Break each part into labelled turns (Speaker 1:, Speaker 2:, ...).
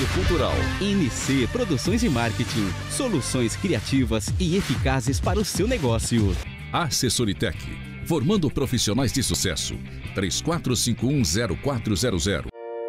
Speaker 1: Apoio Cultural. NC Produções e Marketing. Soluções criativas e eficazes para o seu negócio.
Speaker 2: Assessoritec. Formando profissionais de sucesso. 34510400.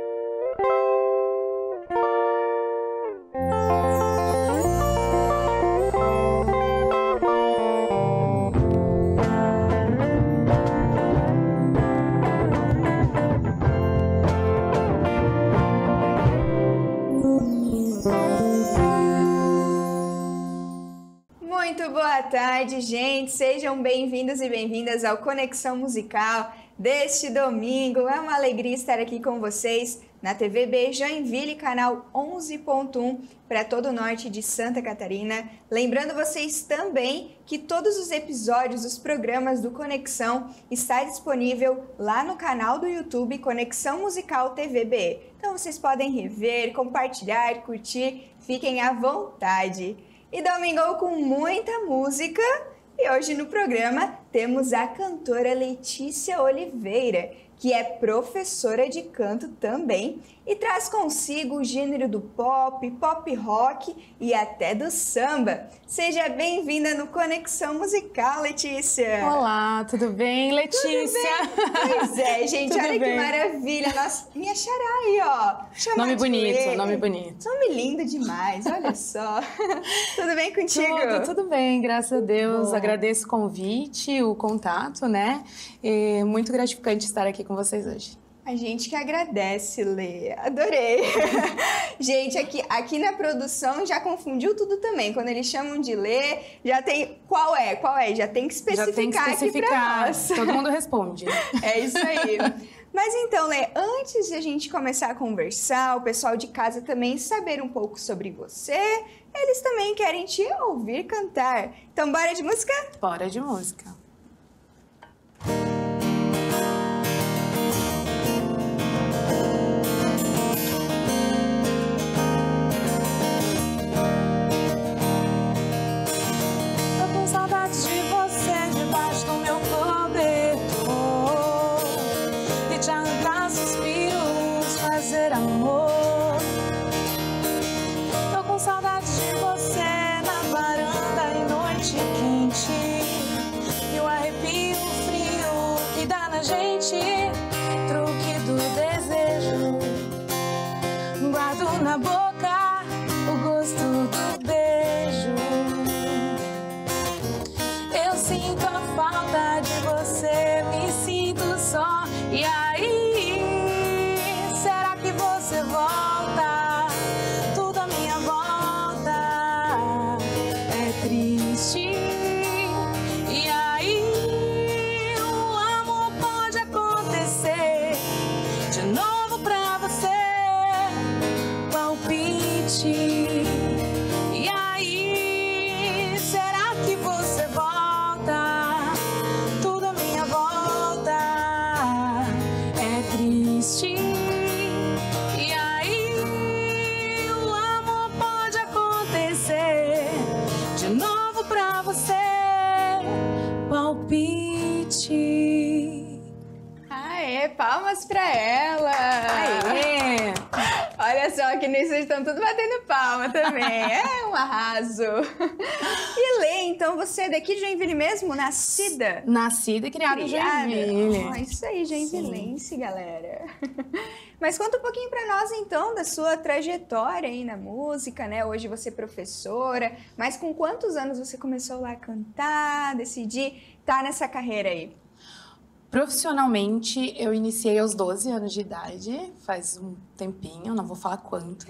Speaker 3: Muito boa tarde, gente. Sejam bem-vindos e bem-vindas ao Conexão Musical deste domingo. É uma alegria estar aqui com vocês na TVB Joinville, canal 11.1 para todo o norte de Santa Catarina. Lembrando vocês também que todos os episódios dos programas do Conexão está disponível lá no canal do YouTube Conexão Musical TVB. Então vocês podem rever, compartilhar, curtir, fiquem à vontade. E domingou com muita música, e hoje no programa temos a cantora Letícia Oliveira, que é professora de canto também e traz consigo o gênero do pop, pop rock e até do samba. Seja bem-vinda no Conexão Musical, Letícia!
Speaker 4: Olá, tudo bem, Letícia?
Speaker 3: Tudo bem? Pois é, gente, olha que maravilha! Nossa, minha xará aí, ó!
Speaker 4: Nome bonito, nome bonito.
Speaker 3: Nome lindo demais, olha só! Tudo bem contigo?
Speaker 4: Tudo bem, graças a Deus.
Speaker 3: Bom.
Speaker 4: Agradeço o convite, o contato, né? E muito gratificante estar aqui com vocês hoje.
Speaker 3: A gente que agradece, Lê. Adorei. Gente, aqui na produção já confundiu tudo também. Quando eles chamam de Lê, já tem... Qual é? Já tem que especificar aqui pra nós.
Speaker 4: Todo mundo responde.
Speaker 3: É isso aí. Mas então, Lê, antes de a gente começar a conversar, o pessoal de casa também saber um pouco sobre você, eles também querem te ouvir cantar. Então, bora de música?
Speaker 4: Bora de música.
Speaker 5: Na boca, o gosto do beijo. Eu sinto a falta de você, me sinto só. E aí, será que você volta? Tudo à minha volta é triste. E aí, o amor pode acontecer de novo pra você. E aí, será que você volta? Tudo à minha volta é triste. E aí, o amor pode acontecer de novo pra você. Palpite.
Speaker 3: Aê, palmas pra ela!
Speaker 4: Aê!
Speaker 3: Olha só, que nisso estão tudo batendo palma também. É um arraso. E Lê, então você é daqui de Joinville mesmo? Nascida?
Speaker 4: Nascida e criada em Joinville.
Speaker 3: Oh, isso aí, joinvilense, galera. Mas conta um pouquinho pra nós, então, da sua trajetória aí na música, né? Hoje você é professora, mas com quantos anos você começou lá a cantar, decidir estar nessa carreira aí?
Speaker 4: Profissionalmente, eu iniciei aos 12 anos de idade, faz um tempinho, não vou falar quanto.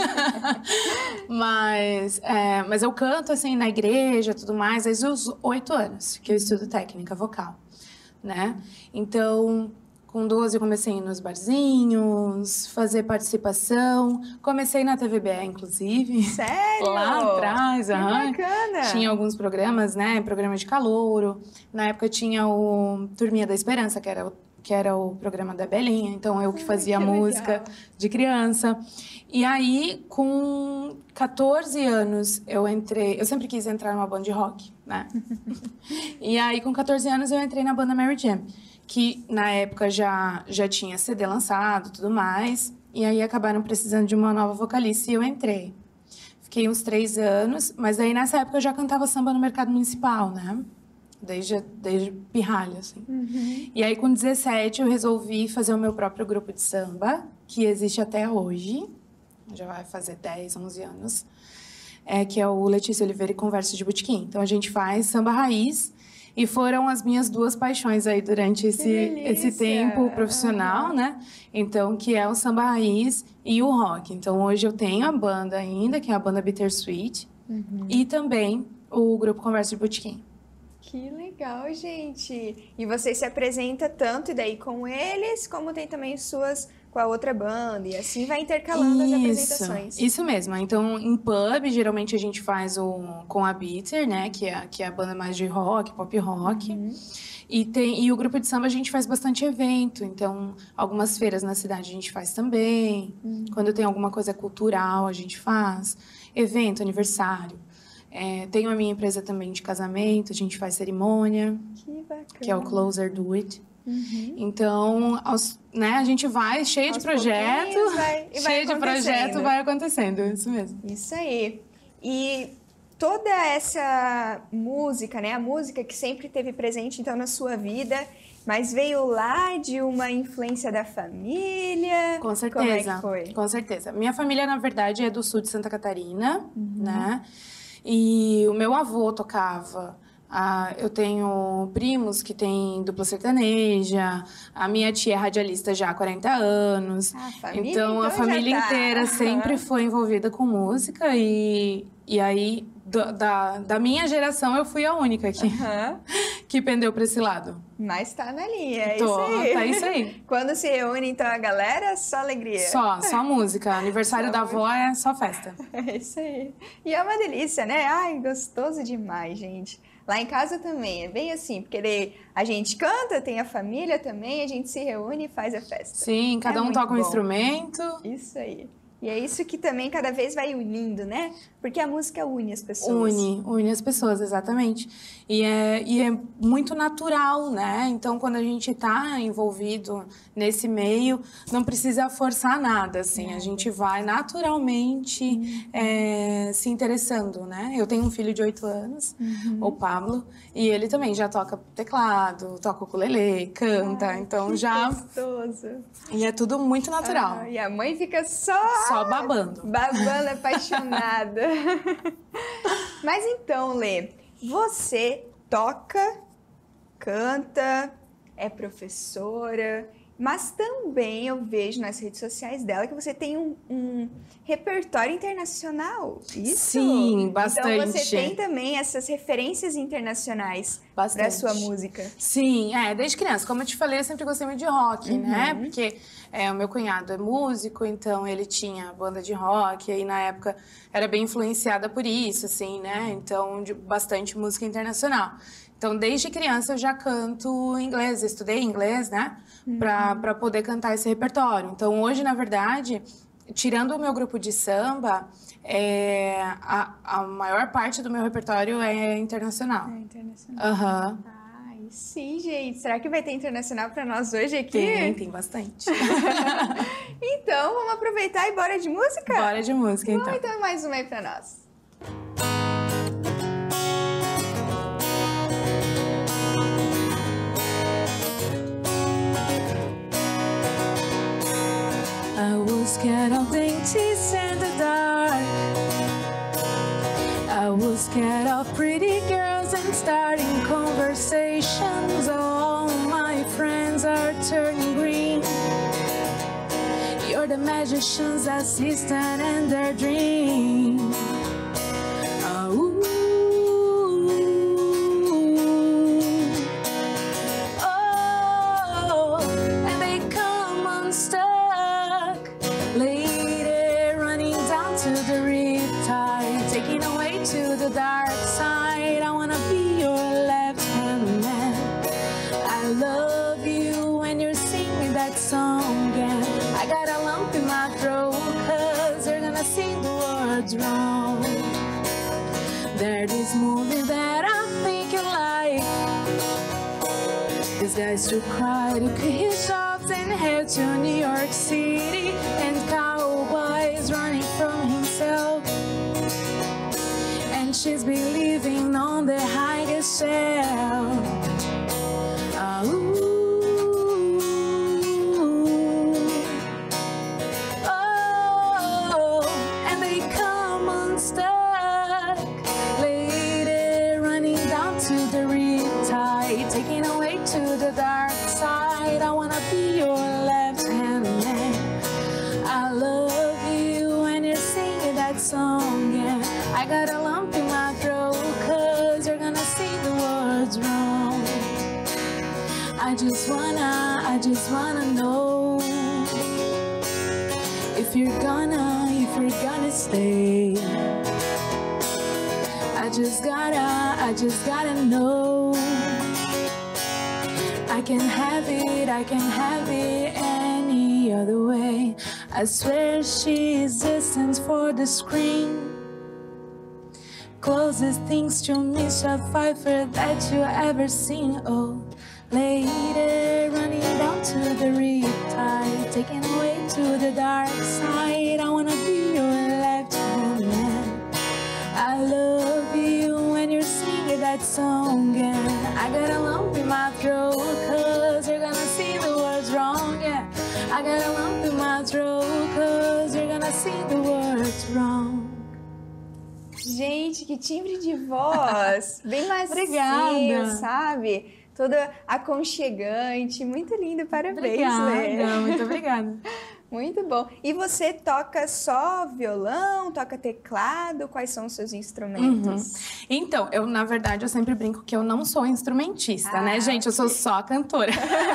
Speaker 4: mas eu canto, assim, na igreja e tudo mais, desde os 8 anos, que eu estudo técnica vocal, né? Então, com 12 eu comecei a ir nos barzinhos, fazer participação. Comecei na TVB, inclusive.
Speaker 3: Sério?
Speaker 4: Lá atrás.
Speaker 3: Que bacana!
Speaker 4: Tinha alguns programas, né? Programa de calouro. Na época tinha o Turminha da Esperança, que era o programa da Belinha. Então, eu que fazia
Speaker 3: que
Speaker 4: música
Speaker 3: legal.
Speaker 4: De criança. E aí, com 14 anos, eu sempre quis entrar numa banda de rock, né? E aí, com 14 anos, eu entrei na banda Mary Jam, que na época já tinha CD lançado e tudo mais. e aí acabaram precisando de uma nova vocalista e eu entrei. Fiquei uns 3 anos, mas aí nessa época eu já cantava samba no mercado municipal, né? Desde pirralha, assim. E aí com 17 eu resolvi fazer o meu próprio grupo de samba, que existe até hoje, já vai fazer 10, 11 anos, que é o Letícia Oliveira e Conversa de Botequim. Então a gente faz samba raiz, e foram as minhas 2 paixões aí durante esse tempo profissional, né? Então, que é o samba raiz e o rock. Então, hoje eu tenho a banda ainda, que é a banda Bittersweet, e também o grupo Conversa de Botequim.
Speaker 3: Que legal, gente! E você se apresenta tanto e daí com eles, como tem também suas com a outra banda, e assim vai intercalando as apresentações.
Speaker 4: Isso mesmo. Então, em pub, geralmente a gente faz com a Bitter, né? Que é a banda mais de rock, pop rock. E o grupo de samba a gente faz bastante evento. Então, algumas feiras na cidade a gente faz também. Quando tem alguma coisa cultural, a gente faz. Evento, aniversário. Tenho a minha empresa também de casamento, a gente faz cerimônia.
Speaker 3: Que bacana.
Speaker 4: Que é o Closer Do It. Então, né, a gente vai cheio de projeto, vai acontecendo, isso mesmo.
Speaker 3: Isso aí. E toda essa música, né, a música que sempre teve presente então na sua vida, mas veio lá de uma influência da família?
Speaker 4: Com certeza.
Speaker 3: Como é que foi?
Speaker 4: Com certeza. Minha família, na verdade, é do sul de Santa Catarina, né? E o meu avô tocava. Eu tenho primos que têm dupla sertaneja, a minha tia é radialista já há 40 anos. Então a família inteira sempre foi envolvida com música e aí da minha geração eu fui a única que pendeu para esse lado.
Speaker 3: Mas tá na linha, isso aí.
Speaker 4: Tá isso aí.
Speaker 3: Quando se reúne então a galera, só alegria.
Speaker 4: Só música. Aniversário da avó é só festa.
Speaker 3: É isso aí. E é uma delícia, né? Ai, gostoso demais, gente. Lá em casa também, é bem assim, porque a gente canta, tem a família também, a gente se reúne e faz a festa.
Speaker 4: Sim, cada um toca um instrumento.
Speaker 3: Isso aí. E é isso que também cada vez vai unindo, né? Porque a música une as pessoas.
Speaker 4: Une as pessoas, exatamente. E é muito natural, né? Então, quando a gente está envolvido nesse meio, não precisa forçar nada, assim. A gente vai naturalmente se interessando, né? Eu tenho um filho de 8 anos, o Pablo, e ele também já toca teclado, toca ukulele, canta, então já...
Speaker 3: gostoso.
Speaker 4: E é tudo muito natural.
Speaker 3: E a mãe fica só
Speaker 4: babando.
Speaker 3: Babando, apaixonada. Mas então, Lê, você toca, canta, é professora, mas também eu vejo nas redes sociais dela que você tem um repertório internacional. Isso?
Speaker 4: Sim, bastante.
Speaker 3: Então você tem também essas referências internacionais para sua música.
Speaker 4: Sim, desde criança. Como eu te falei, eu sempre gostei muito de rock, né? Porque o meu cunhado é músico, então ele tinha banda de rock, e aí na época era bem influenciada por isso, assim, né? Então, bastante música internacional. Então, desde criança eu já canto inglês, estudei inglês, né? Para poder cantar esse repertório. Então, hoje, na verdade, tirando o meu grupo de samba, a maior parte do meu repertório é internacional.
Speaker 3: É internacional. Ai, sim, gente. Será que vai ter internacional para nós hoje aqui?
Speaker 4: Tem bastante.
Speaker 3: Então, vamos aproveitar e bora de música?
Speaker 4: Bora de música, então.
Speaker 3: Então, mais uma aí para nós.
Speaker 5: I was scared of dainties in the dark. I was scared of pretty girls and starting conversations. All my friends are turning green. You're the magician's assistant and their dream. Wrong. There's this movie that I think you like. These guys to cry to kiss shots and head to New York City, and cowboys running from himself. And she's believing on the highest shelf. And they come unstuck, lady running down to the riptide, taking away to the dark side. I wanna be your left-hand man. I love you when you're singing that song, yeah. I got a lump in my throat, 'cause you're gonna see the words wrong. I just wanna know if you're gonna stay. I just gotta know. I can have it any other way. I swear she's distant for the screen. Closest things to Michelle Pfeiffer that you ever seen. Oh, lady running down to the riptide, taking away to the dark side. I wanna be your left-hand man. I love you when you're singing that song, and I got a lump in my throat, 'cause you're gonna see the words wrong, yeah. I got a lump in my throat, 'cause you're gonna see the words wrong.
Speaker 3: Gente, que timbre de voz! Bem macio,
Speaker 5: Obrigada.
Speaker 3: sabe? Todo aconchegante, muito lindo, parabéns, Lê.
Speaker 5: Muito obrigada.
Speaker 3: Muito bom. E você toca só violão, toca teclado? Quais são os seus instrumentos?
Speaker 5: Então, na verdade, eu sempre brinco que eu não sou instrumentista, né, gente? Eu sou só cantora.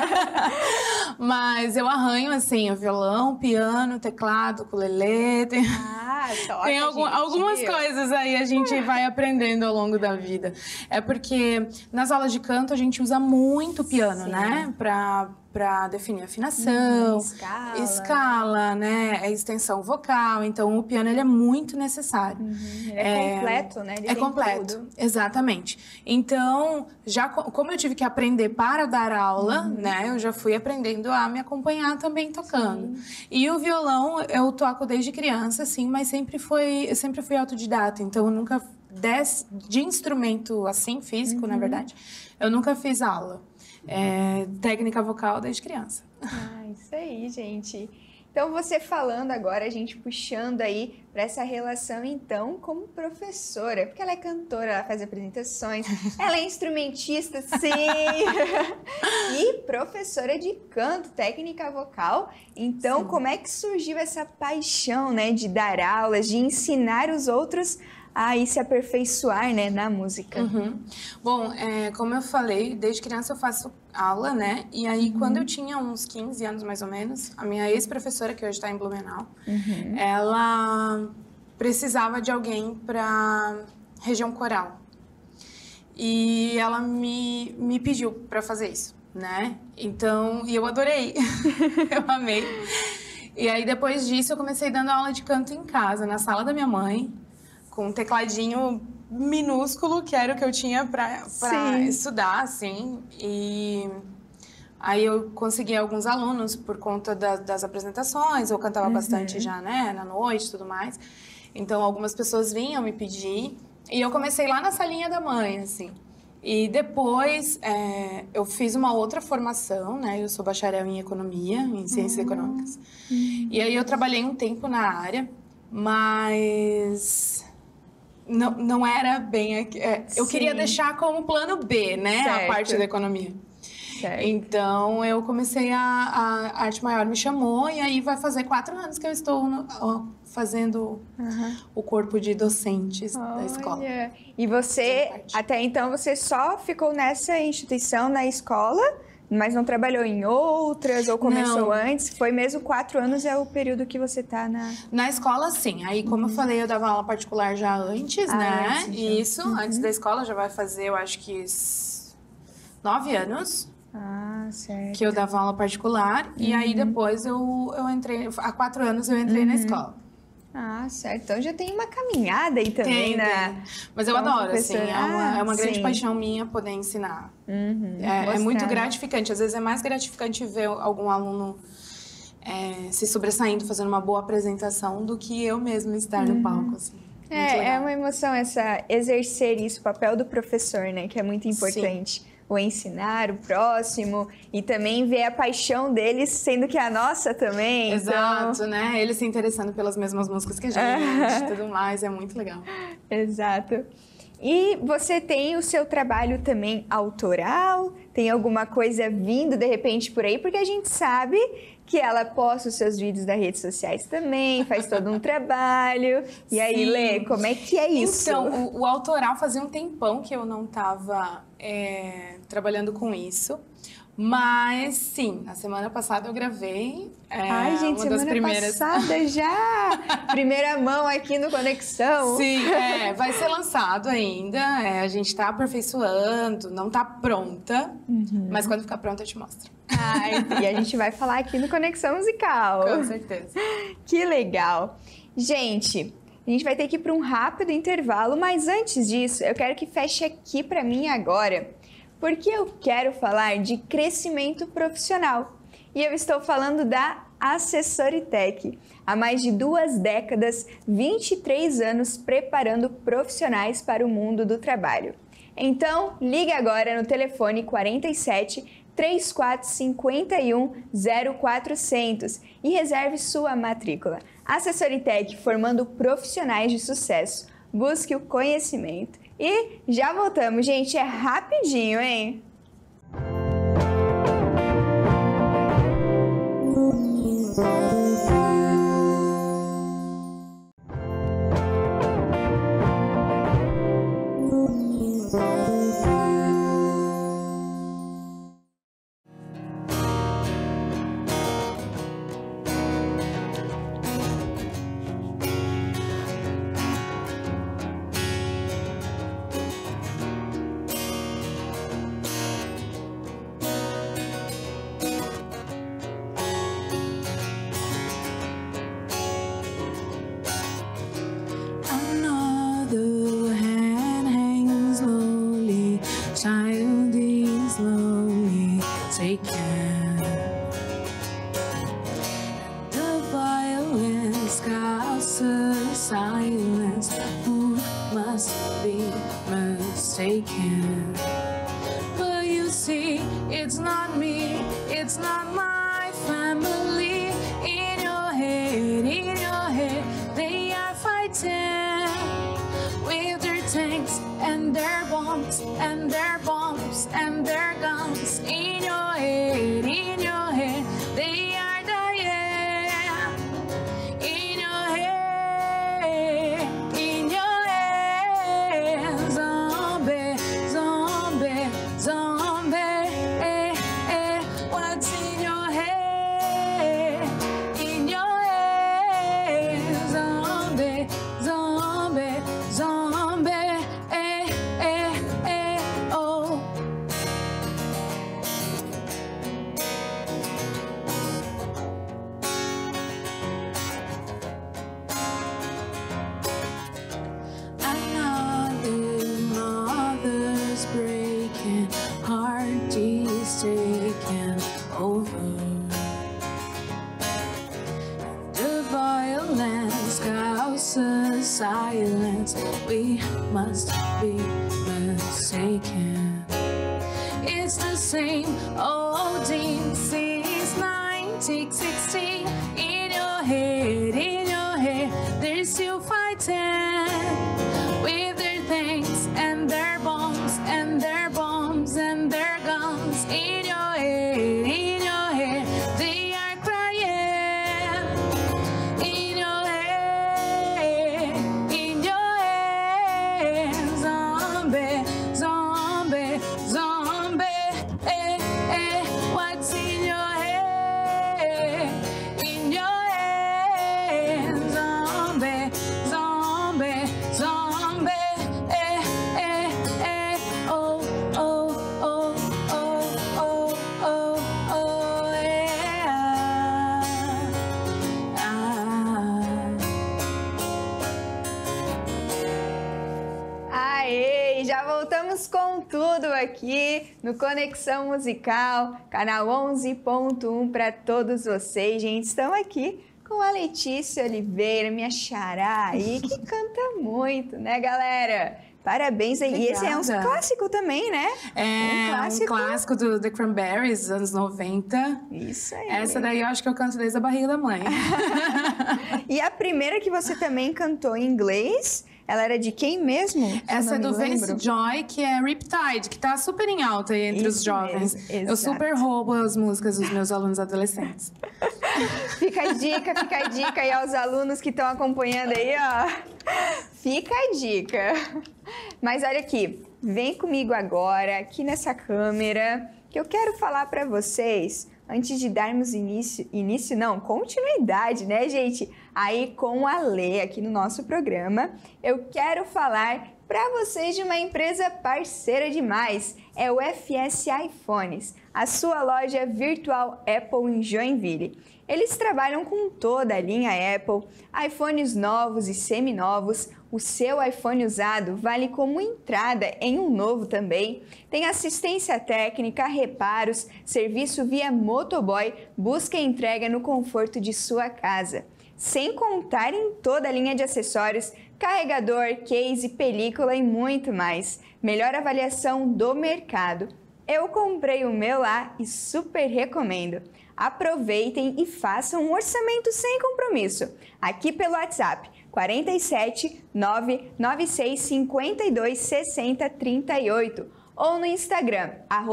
Speaker 5: Mas eu arranho, assim, o violão, piano, teclado, ukulele.
Speaker 3: Toca,
Speaker 5: Tem
Speaker 3: gente.
Speaker 5: algumas coisas aí a gente vai aprendendo ao longo da vida. É porque nas aulas de canto a gente usa muito piano,
Speaker 3: Sim.
Speaker 5: né? Pra definir afinação, escala, né? A extensão vocal. Então, o piano, ele é muito necessário.
Speaker 3: Ele é completo, né? Ele
Speaker 5: é
Speaker 3: tem
Speaker 5: completo,
Speaker 3: tudo.
Speaker 5: Exatamente. Então, como eu tive que aprender para dar aula, né? Eu já fui aprendendo a me acompanhar também tocando. Sim. E o violão, eu toco desde criança, assim, mas sempre fui autodidata. Então, eu nunca, de instrumento, assim, físico, na verdade, eu nunca fiz aula. Técnica vocal desde criança.
Speaker 3: Isso aí, gente. Então, você falando agora, a gente puxando aí para essa relação, então, como professora. Porque ela é cantora, ela faz apresentações, ela é instrumentista, sim. E professora de canto, técnica vocal. Então, sim. Como é que surgiu essa paixão, né, de dar aulas, de ensinar os outros a ir se aperfeiçoar, né, na música?
Speaker 5: Bom, como eu falei, desde criança eu faço aula, né? E aí, quando eu tinha uns 15 anos, mais ou menos, a minha ex-professora, que hoje está em Blumenau, ela precisava de alguém para região coral. E ela me pediu para fazer isso, né? Então, e eu adorei. Eu amei. E aí, depois disso, eu comecei dando aula de canto em casa, na sala da minha mãe, com um tecladinho minúsculo, que era o que eu tinha para estudar, assim. E aí eu consegui alguns alunos por conta das apresentações, eu cantava bastante já, né, na noite e tudo mais. Então, algumas pessoas vinham me pedir, e eu comecei lá na salinha da mãe, assim. E depois eu fiz uma outra formação, né, eu sou bacharel em economia, em ciências econômicas. E aí eu trabalhei um tempo na área, mas não era bem... eu queria deixar como plano B, né? Certo. A parte da economia. Certo. Então, eu comecei a Arte Maior me chamou, e aí vai fazer 4 anos que eu estou fazendo o corpo de docentes da escola.
Speaker 3: E você, até então, você só ficou nessa instituição, na escola, mas não trabalhou em outras ou começou antes? Foi mesmo 4 anos, é o período que você está na...
Speaker 5: Na escola, sim. Aí, como eu falei, eu dava aula particular já antes, né?
Speaker 3: Antes,
Speaker 5: isso, antes da escola, já vai fazer, eu acho que 9 anos.
Speaker 3: Certo.
Speaker 5: Que eu dava aula particular. E aí, depois, eu entrei... Há 4 anos, eu entrei na escola.
Speaker 3: Ah, certo. Então já tem uma caminhada aí também, né?
Speaker 4: Mas eu adoro, assim, é uma grande
Speaker 3: sim.
Speaker 4: paixão minha poder ensinar. É muito gratificante. Às vezes é mais gratificante ver algum aluno se sobressaindo, fazendo uma boa apresentação, do que eu mesma estar no palco, assim.
Speaker 3: É uma emoção exercer isso, o papel do professor, né? Que é muito importante. Sim. O ensinar o próximo e também ver a paixão deles, sendo que a nossa também.
Speaker 4: Exato,
Speaker 3: então...
Speaker 4: né? Eles se interessando pelas mesmas músicas que a gente e tudo mais, é muito legal.
Speaker 3: Exato. E você tem o seu trabalho também autoral? Tem alguma coisa vindo de repente por aí? Porque a gente sabe que ela posta os seus vídeos das redes sociais também, faz todo um trabalho. E aí, Lê, como é que é isso?
Speaker 4: Então, o autoral fazia um tempão que eu não estava trabalhando com isso. Mas, sim, na semana passada eu gravei.
Speaker 3: Ai, gente,
Speaker 4: uma das primeiras...
Speaker 3: passada já! Primeira mão aqui no Conexão.
Speaker 4: Sim, vai ser lançado ainda. A gente está aperfeiçoando, não está pronta. Mas quando ficar pronta eu te mostro.
Speaker 3: E a gente vai falar aqui no Conexão Musical.
Speaker 4: Com certeza.
Speaker 3: Que legal. Gente, a gente vai ter que ir para um rápido intervalo, mas antes disso, eu quero que feche aqui para mim agora, porque eu quero falar de crescimento profissional. E eu estou falando da Assessoritec. Há mais de 2 décadas, 23 anos preparando profissionais para o mundo do trabalho. Então, ligue agora no telefone 47 3451 0400 e reserve sua matrícula. Assessoritec, formando profissionais de sucesso. Busque o conhecimento. E já voltamos, gente. É rapidinho, hein?
Speaker 5: Silence, we must be mistaken. It's the same old team since 1916. In your head, they're still fighting with their tanks and their bombs and their bombs and their guns. In your head, they are crying. In your head, zombie, zombie, zombie. What's in your head? In your head, zombie, zombie.
Speaker 3: voltamos com tudo aqui no Conexão Musical, canal 11.1 para todos vocês, gente. Estamos aqui com a Letícia Oliveira, minha xará aí, que canta muito, né, galera? Parabéns aí.
Speaker 4: Obrigada.
Speaker 3: E esse é um clássico também, né?
Speaker 4: Um clássico do The Cranberries, anos 90.
Speaker 3: Isso aí.
Speaker 4: Essa daí eu acho que eu canto desde a barriga da mãe.
Speaker 3: E a primeira que você também cantou em inglês, ela era de quem mesmo?
Speaker 4: Essa é do Vance Joy, que é Riptide, que tá super em alta aí entre os jovens.
Speaker 3: Mesmo,
Speaker 4: eu super roubo as músicas dos meus alunos adolescentes.
Speaker 3: Fica a dica aí aos alunos que estão acompanhando aí, ó. Fica a dica. Mas olha aqui, vem comigo agora, aqui nessa câmera, que eu quero falar para vocês, antes de darmos continuidade, né, gente? Aí com a Lê, aqui no nosso programa, eu quero falar para vocês de uma empresa parceira demais, é o FS iPhones, a sua loja virtual Apple em Joinville. Eles trabalham com toda a linha Apple, iPhones novos e seminovos. O seu iPhone usado vale como entrada em um novo também. Tem assistência técnica, reparos, serviço via motoboy, busca e entrega no conforto de sua casa. Sem contar em toda a linha de acessórios, carregador, case, película e muito mais. Melhor avaliação do mercado. Eu comprei o meu lá e super recomendo. Aproveitem e façam um orçamento sem compromisso. Aqui pelo WhatsApp 47 996 52 60 38 ou no Instagram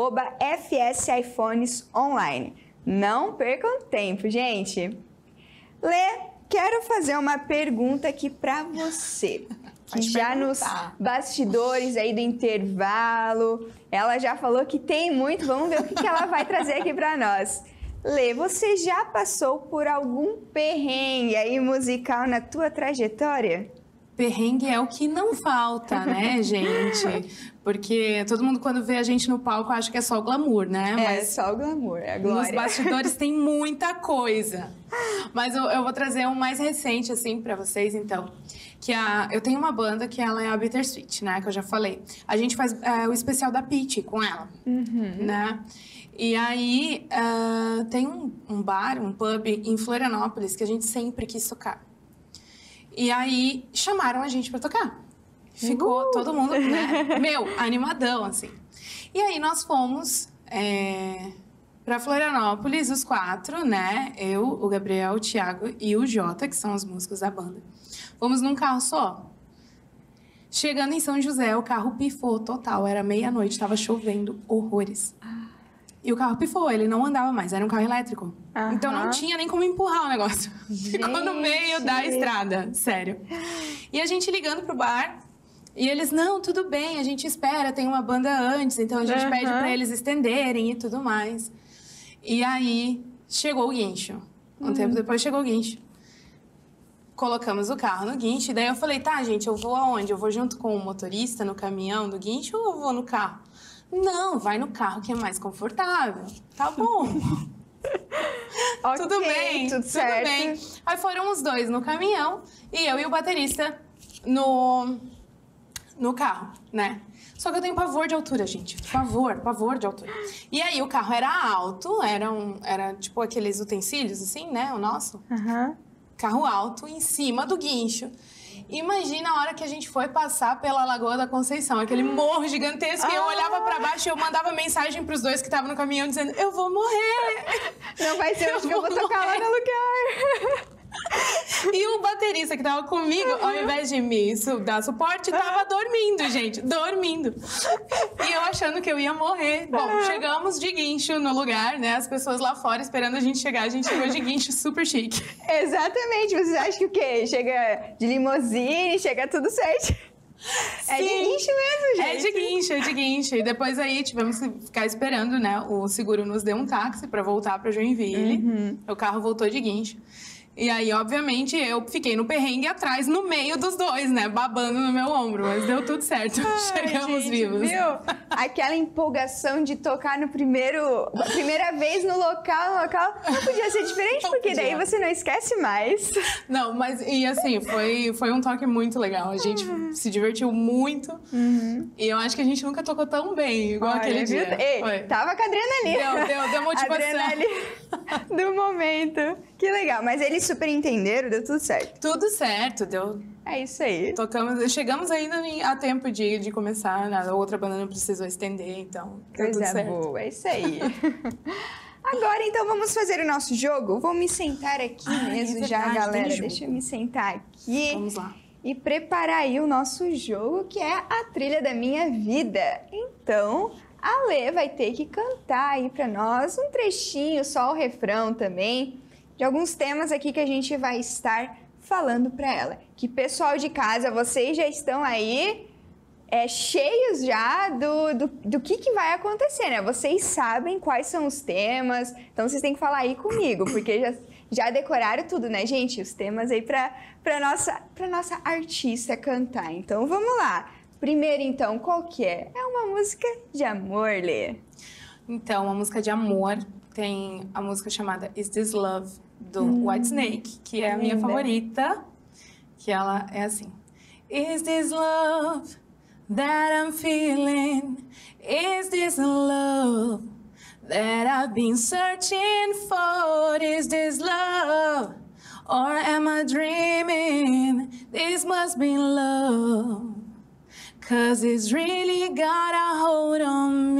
Speaker 3: @FSiPhonesOnline. Não percam tempo, gente. Lê, quero fazer uma pergunta aqui para você. Que já nos bastidores aí do intervalo, ela já falou que tem muito. Vamos ver o que ela vai trazer aqui para nós. Lê, você já passou por algum perrengue aí musical na tua trajetória?
Speaker 4: Perrengue é o que não falta, né, gente? Porque todo mundo, quando vê a gente no palco, acha que é só o glamour, né?
Speaker 3: Mas só o glamour, é a glória.
Speaker 4: Nos bastidores tem muita coisa. Mas eu vou trazer um mais recente, assim, pra vocês, então. Eu tenho uma banda que ela é a Bittersweet, né? Que eu já falei. A gente faz o especial da Pitty com ela, né? E aí, tem um bar, um pub em Florianópolis que a gente sempre quis tocar. E aí, chamaram a gente pra tocar. Ficou todo mundo, né? Animadão, assim. E aí, nós fomos pra Florianópolis, os 4, né? Eu, o Gabriel, o Thiago e o Jota, que são os músicos da banda. Fomos num carro só. Chegando em São José, o carro pifou total. Era meia-noite, tava chovendo horrores. E o carro pifou, ele não andava mais, era um carro elétrico. Então não tinha nem como empurrar o negócio. Ficou no meio da estrada, sério. E a gente ligando pro bar, e eles, não, tudo bem, a gente espera, tem uma banda antes, então a gente pede pra eles estenderem e tudo mais. E aí, chegou o guincho. Um tempo depois chegou o guincho. Colocamos o carro no guincho, e daí eu falei, tá, gente, eu vou aonde? Eu vou junto com o motorista no caminhão do guincho ou eu vou no carro? Não, vai no carro que é mais confortável. Tá bom.
Speaker 3: Okay,
Speaker 4: tudo bem,
Speaker 3: tudo certo.
Speaker 4: bem. Aí foram os dois no caminhão e eu e o baterista no carro, né? Só que eu tenho pavor de altura, gente. Pavor de altura. E aí o carro era alto, era tipo aqueles utensílios assim, né? O nosso. Carro alto em cima do guincho. Imagina a hora que a gente foi passar pela Lagoa da Conceição, aquele morro gigantesco, e eu olhava pra baixo e eu mandava mensagem pros dois que estavam no caminhão dizendo, eu vou morrer.
Speaker 3: Não vai ser hoje que eu vou tocar lá no lugar.
Speaker 4: E o baterista que tava comigo, ao invés de me dar suporte, tava dormindo, gente, dormindo. E eu achando que eu ia morrer. Bom, chegamos de guincho no lugar, né? As pessoas lá fora esperando a gente chegar. A gente chegou de guincho super chique.
Speaker 3: Exatamente. Vocês acham que o quê? Chega de limusine, chega tudo certo. É de guincho mesmo, gente.
Speaker 4: É de guincho. E depois aí tivemos que ficar esperando, né? O seguro nos deu um táxi pra voltar pra Joinville. O carro voltou de guincho. E aí, obviamente, eu fiquei no perrengue atrás, no meio dos dois, né? Babando no meu ombro. Mas deu tudo certo. Chegamos
Speaker 3: gente,
Speaker 4: vivos.
Speaker 3: Viu? aquela empolgação de tocar a primeira vez no local, não podia ser diferente, porque daí você não esquece mais.
Speaker 4: Não, mas e assim, foi um toque muito legal. A gente se divertiu muito. E eu acho que a gente nunca tocou tão bem, igual aquele dia.
Speaker 3: Ei, tava com a adrenalina.
Speaker 4: Deu motivação.
Speaker 3: Adrenalina do momento. Que legal. Mas eles super entenderam, deu tudo certo.
Speaker 4: Tudo certo, deu.
Speaker 3: É isso aí.
Speaker 4: Chegamos ainda a tempo de começar, a outra banda não precisou estender, então deu tudo certo.
Speaker 3: Boa, é isso aí. Agora, então, vamos fazer o nosso jogo? Vou me sentar aqui mesmo já, galera. Deixa eu me sentar aqui.
Speaker 4: Vamos lá.
Speaker 3: E preparar aí o nosso jogo, que é a trilha da minha vida. Então, a Lê vai ter que cantar aí pra nós um trechinho, só o refrão também, de alguns temas aqui que a gente vai estar falando pra ela. Que pessoal de casa, vocês já estão aí cheios já do que vai acontecer, né? Vocês sabem quais são os temas, então vocês têm que falar aí comigo, porque já decoraram tudo, né, gente? Os temas aí pra nossa artista cantar. Então, vamos lá. Primeiro, então, qual que é? É uma música de amor, Lê.
Speaker 4: Então, uma música de amor, tem a música chamada Is This Love, do Whitesnake, que é a minha favorita, que ela é assim. Is this love that I'm feeling? Is this love that I've been searching for? Is this love or am I dreaming? This must be love, 'cause it's really got a hold on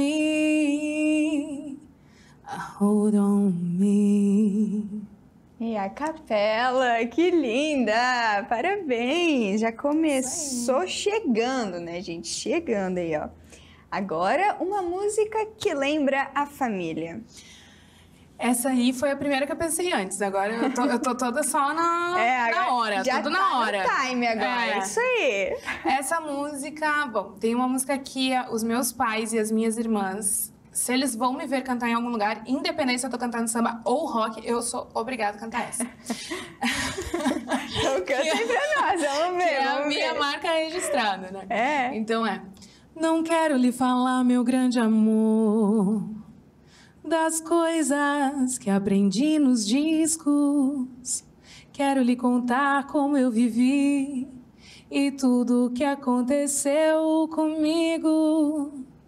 Speaker 4: me, a hold on me.
Speaker 3: E a capela, que linda! Parabéns! Já começou chegando, né, gente? Chegando aí, ó. Agora, uma música que lembra a família.
Speaker 4: Essa aí foi a primeira que eu pensei antes. Agora eu tô toda só na hora,
Speaker 3: já
Speaker 4: tudo
Speaker 3: tá
Speaker 4: na hora.
Speaker 3: No time agora, isso aí.
Speaker 4: Essa música, bom, tem uma música que os meus pais e as minhas irmãs, se eles vão me ver cantar em algum lugar, independente se eu tô cantando samba ou rock, eu sou obrigada a cantar essa.
Speaker 3: Então cantem pra nós, vamos ver.
Speaker 4: Que é a minha marca registrada, né?
Speaker 3: É.
Speaker 4: Então não quero lhe falar, meu grande amor, das coisas que aprendi nos discos. Quero lhe contar como eu vivi e tudo o que aconteceu comigo.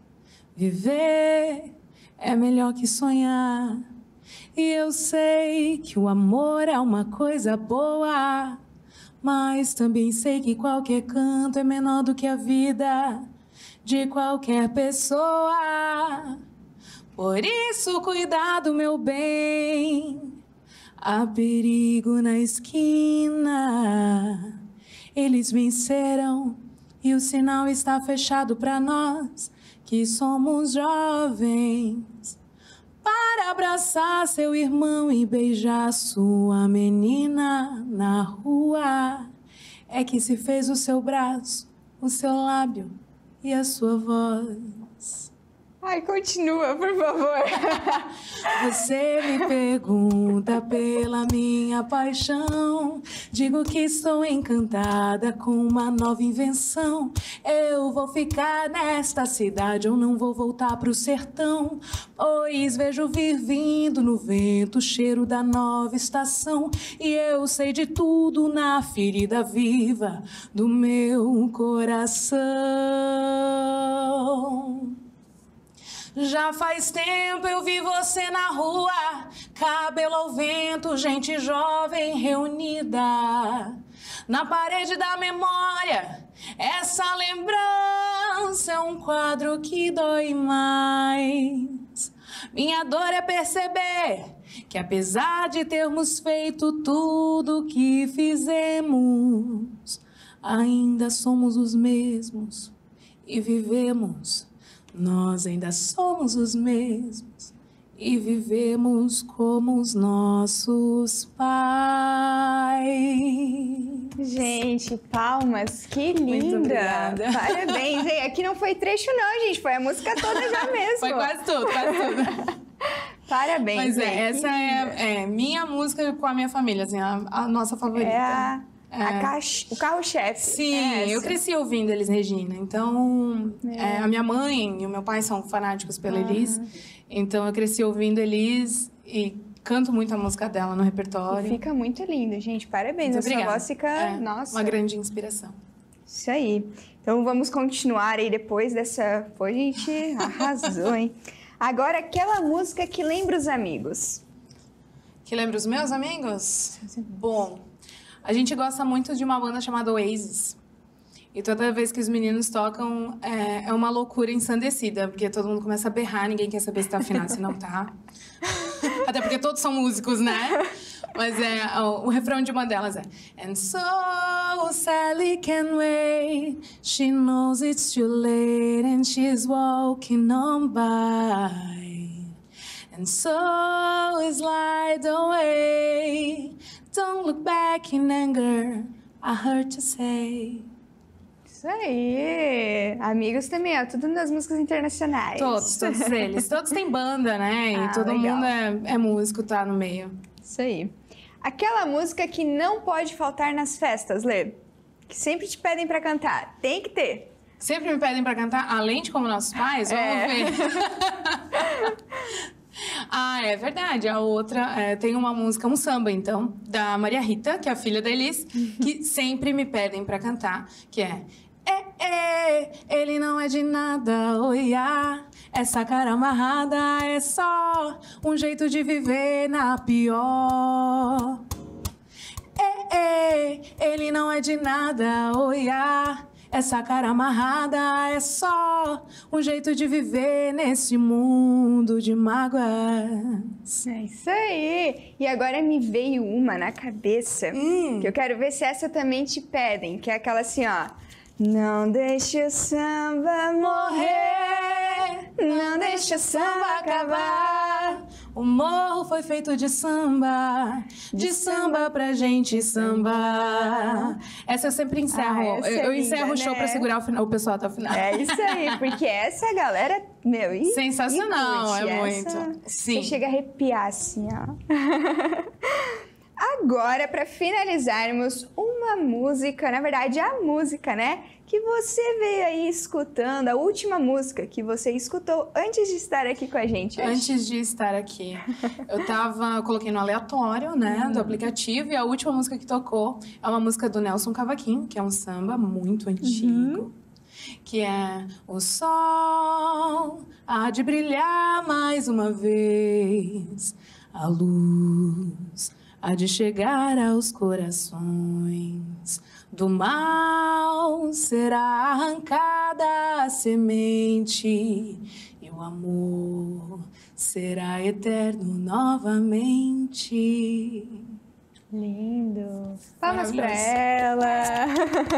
Speaker 4: Viver é melhor que sonhar, e eu sei que o amor é uma coisa boa, mas também sei que qualquer canto é menor do que a vida de qualquer pessoa. Por isso, cuidado, meu bem, há perigo na esquina. Eles venceram e o sinal está fechado para nós que somos jovens. Para abraçar seu irmão e beijar sua menina na rua, é que se fez o seu braço, o seu lábio e a sua voz.
Speaker 3: Ai, continua, por favor.
Speaker 4: Você me pergunta pela minha paixão. Digo que estou encantada com uma nova invenção. Eu vou ficar nesta cidade ou não vou voltar pro sertão, pois vejo vir vindo no vento o cheiro da nova estação. E eu sei de tudo na ferida viva do meu coração. Já faz tempo eu vi você na rua, cabelo ao vento, gente jovem reunida. Na parede da memória, essa lembrança é um quadro que dói mais. Minha dor é perceber que apesar de termos feito tudo o que fizemos, ainda somos os mesmos e vivemos. Nós ainda somos os mesmos e vivemos como os nossos pais.
Speaker 3: Gente, palmas, que linda!
Speaker 4: Muito obrigada.
Speaker 3: Parabéns! Ei, aqui não foi trecho não, gente, foi a música toda já mesmo.
Speaker 4: Foi quase tudo, quase tudo.
Speaker 3: Parabéns.
Speaker 4: Mas essa é minha música com a minha família, assim, a nossa favorita.
Speaker 3: É O carro-chefe.
Speaker 4: Sim, eu cresci ouvindo Elis Regina. Então, a minha mãe e o meu pai são fanáticos pela Elis. Então, eu cresci ouvindo Elis e canto muito a música dela no repertório.
Speaker 3: E fica muito lindo, gente. Parabéns.
Speaker 4: Muito
Speaker 3: a sua voz fica,
Speaker 4: uma grande inspiração.
Speaker 3: Isso aí. Então, vamos continuar aí depois dessa... Pô, gente, arrasou, hein? Agora, aquela música que lembra os amigos.
Speaker 4: Que lembra os meus amigos? Bom, a gente gosta muito de uma banda chamada Oasis. E toda vez que os meninos tocam, é uma loucura ensandecida, porque todo mundo começa a berrar, ninguém quer saber se tá afinado, se não tá. Até porque todos são músicos, né? Mas o refrão de uma delas é And so Sally can wait, she knows it's too late and she's walking on by. And so slide away, don't look back in anger, I heard to say.
Speaker 3: Isso aí! Amigos também, ó, tudo nas músicas internacionais.
Speaker 4: Todos eles. Todos têm banda, né? E todo
Speaker 3: legal.
Speaker 4: mundo é músico, tá no meio.
Speaker 3: Isso aí. Aquela música que não pode faltar nas festas, Lê. Que sempre te pedem pra cantar. Tem que ter.
Speaker 4: Sempre me pedem pra cantar, além de Como Nossos Pais, vamos ver. É verdade. A outra tem uma música, um samba, então, da Maria Rita, que é a filha da Elis, que sempre me pedem pra cantar, que é ele não é de nada, oiá. Essa cara amarrada é só um jeito de viver na pior. Ele não é de nada, oiá. Essa cara amarrada é só um jeito de viver nesse mundo de mágoas.
Speaker 3: É isso aí! E agora me veio uma na cabeça, que eu quero ver se essa também te pedem, que é aquela assim, ó. Não deixe o samba morrer, não deixe o samba acabar.
Speaker 4: O morro foi feito de samba pra gente sambar. Essa eu sempre encerro. Eu encerro o show pra segurar o pessoal até o final.
Speaker 3: É isso aí, porque essa galera, meu,
Speaker 4: sensacional,
Speaker 3: curte,
Speaker 4: muito. Sim.
Speaker 3: Você chega a arrepiar assim, ó. Agora, para finalizarmos, uma música, na verdade, a música, né? Que você veio aí escutando, a última música que você escutou antes de estar aqui com a gente hoje.
Speaker 4: Antes de estar aqui. Eu coloquei no aleatório, né, do aplicativo, e a última música que tocou é uma música do Nelson Cavaquinho, que é um samba muito antigo. Que é O sol há de brilhar mais uma vez, a luz há de chegar aos corações, do mal será arrancada a semente e o amor será eterno novamente.
Speaker 3: Lindo! Palmas pra ela!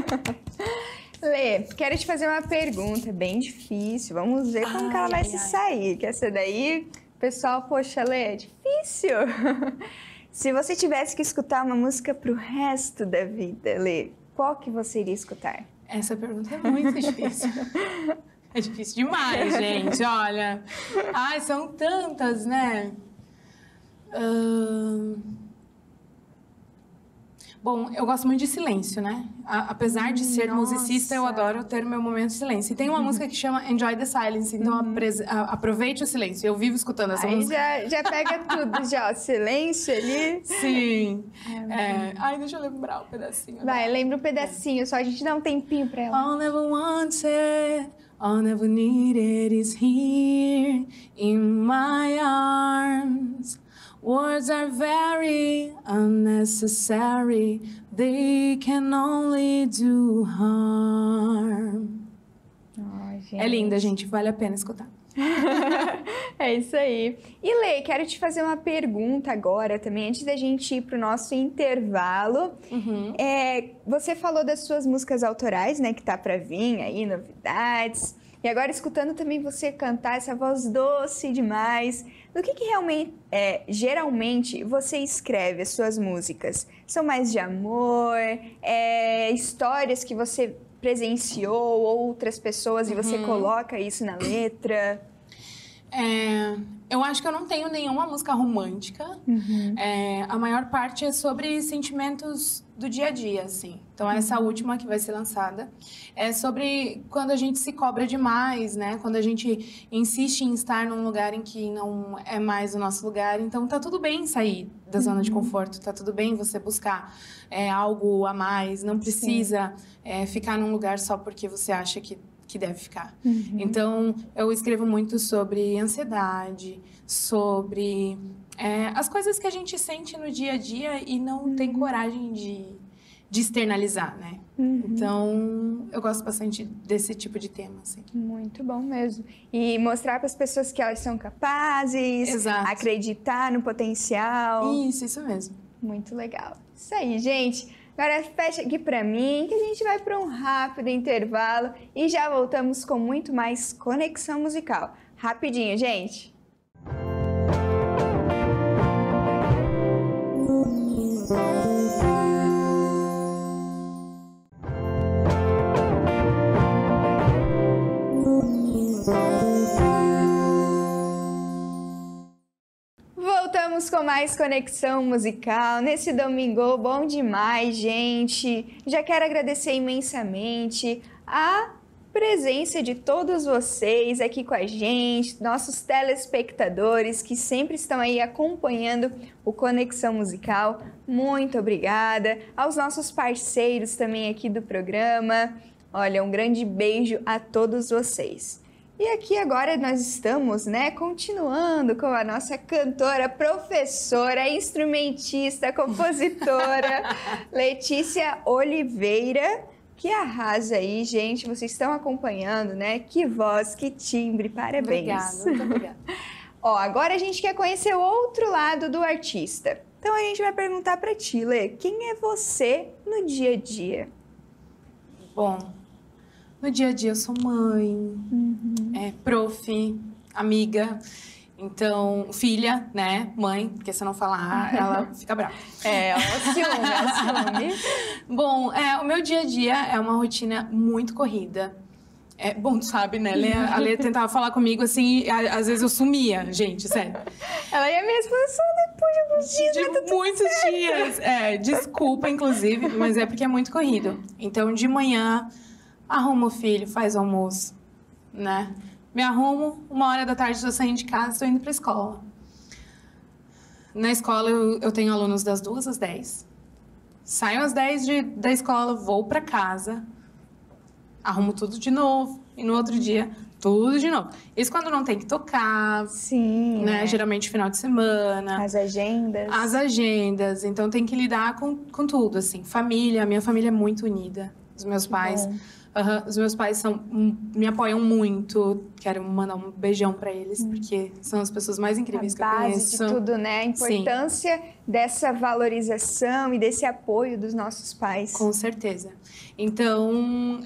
Speaker 3: Lê, quero te fazer uma pergunta bem difícil. Vamos ver como que ela vai se sair. Que essa daí, pessoal, poxa, Lê, é difícil. Se você tivesse que escutar uma música pro resto da vida, Lê, qual que você iria escutar?
Speaker 4: Essa pergunta é muito difícil. É difícil demais, gente, olha. Ai, são tantas, né? Bom, eu gosto muito de silêncio, né? Apesar de ser musicista, eu adoro ter meu momento de silêncio. E tem uma música que chama Enjoy the Silence, então aproveite o silêncio. Eu vivo escutando essa música.
Speaker 3: Já pega tudo, já, o silêncio ali.
Speaker 4: Sim. Ai, deixa eu lembrar um pedacinho.
Speaker 3: Vai, lembra um pedacinho, só a gente dá um tempinho pra ela.
Speaker 4: All never wanted, all never needed is here in my arms. Words are very unnecessary, they can only do harm. É linda, gente, vale a pena escutar.
Speaker 3: É isso aí. E Lê, quero te fazer uma pergunta agora também, antes da gente ir pro nosso intervalo. Você falou das suas músicas autorais, né, que tá pra vir aí, novidades. E agora, escutando também você cantar essa voz doce demais, do que realmente, geralmente, você escreve as suas músicas? São mais de amor, histórias que você presenciou, outras pessoas, e você coloca isso na letra?
Speaker 4: Eu acho que eu não tenho nenhuma música romântica. A maior parte é sobre sentimentos do dia a dia, assim. Então, essa última que vai ser lançada é sobre quando a gente se cobra demais, né? Quando a gente insiste em estar num lugar em que não é mais o nosso lugar. Então, tá tudo bem sair da zona de conforto. Tá tudo bem você buscar algo a mais. Não precisa ficar num lugar só porque você acha que deve ficar. Então, eu escrevo muito sobre ansiedade, sobre as coisas que a gente sente no dia a dia e não tem coragem de externalizar, né? Então, eu gosto bastante desse tipo de tema, assim.
Speaker 3: Muito bom mesmo. E mostrar para as pessoas que elas são capazes,
Speaker 4: Exato.
Speaker 3: Acreditar no potencial.
Speaker 4: Isso mesmo.
Speaker 3: Muito legal. Isso aí, gente. Agora fecha aqui pra mim, que a gente vai para um rápido intervalo e já voltamos com muito mais Conexão Musical. Rapidinho, gente. Voltamos com mais Conexão Musical nesse domingo, bom demais, gente. Já quero agradecer imensamente a presença de todos vocês aqui com a gente, nossos telespectadores que sempre estão aí acompanhando o Conexão Musical. Muito obrigada. Aos nossos parceiros também aqui do programa. Olha, um grande beijo a todos vocês. E aqui agora nós estamos, continuando com a nossa cantora, professora, instrumentista, compositora, Letícia Oliveira, que arrasa aí, gente. Vocês estão acompanhando, Que voz, que timbre, parabéns.
Speaker 4: Obrigada, muito obrigada.
Speaker 3: Agora a gente quer conhecer o outro lado do artista. Então a gente vai perguntar pra ti, Lê, quem é você no dia a dia?
Speaker 4: Bom, no dia a dia eu sou mãe, prof, amiga, então filha, mãe, porque se eu não falar, ela fica brava.
Speaker 3: Ela ciúme.
Speaker 4: Bom, o meu dia a dia é uma rotina muito corrida. Bom, tu sabe, né? A Lê tentava falar comigo assim, e às vezes eu sumia, gente, sério.
Speaker 3: Ela ia me responder só depois de alguns dias.
Speaker 4: De muitos dias. Desculpa, inclusive, mas é porque é muito corrido. Então, de manhã, arrumo o filho, faz o almoço, né? Me arrumo, 1h da tarde estou saindo de casa, estou indo para a escola. Na escola, eu tenho alunos das 2 às 10. Saio às 10 da escola, vou para casa, arrumo tudo de novo. E no outro dia, tudo de novo. Isso quando não tem que tocar.
Speaker 3: Sim.
Speaker 4: Né? Geralmente, final de semana.
Speaker 3: As agendas.
Speaker 4: As agendas. Então, tem que lidar com tudo, assim. Família, a minha família é muito unida. Os meus pais... Os meus pais me apoiam muito. Quero mandar um beijão pra eles, porque são as pessoas mais incríveis que eu conheço.
Speaker 3: A base de tudo, né? A importância dessa valorização e desse apoio dos nossos pais.
Speaker 4: Com certeza. Então,